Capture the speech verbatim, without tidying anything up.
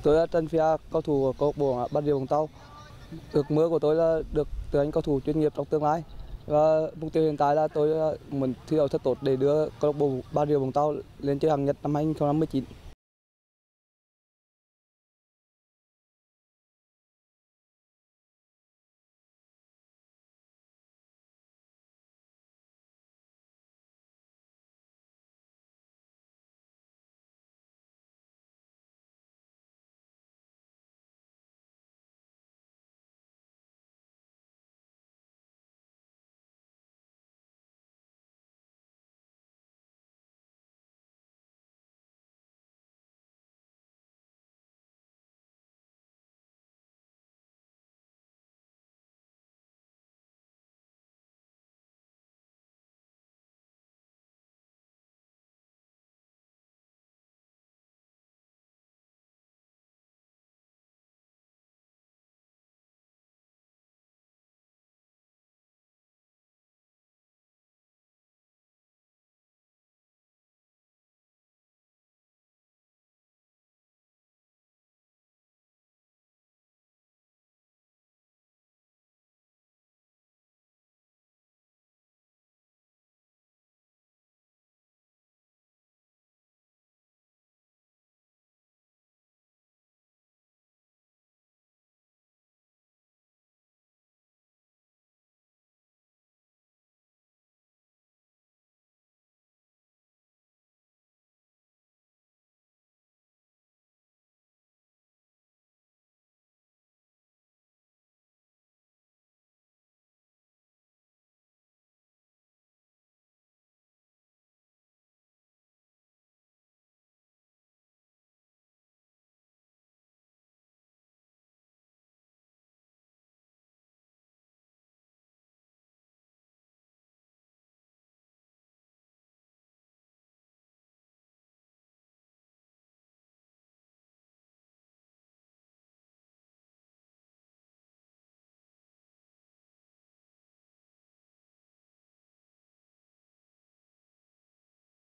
Tôi là Trần Phi A, cầu thủ của câu lạc bộ Bà Rịa Vũng Tàu. Ước mơ của tôi là được trở thành cầu thủ chuyên nghiệp trong tương lai. Và mục tiêu hiện tại là tôi muốn thi đấu thật tốt để đưa câu lạc bộ Bà Rịa Vũng Tàu lên chơi hạng nhất năm hai không một chín.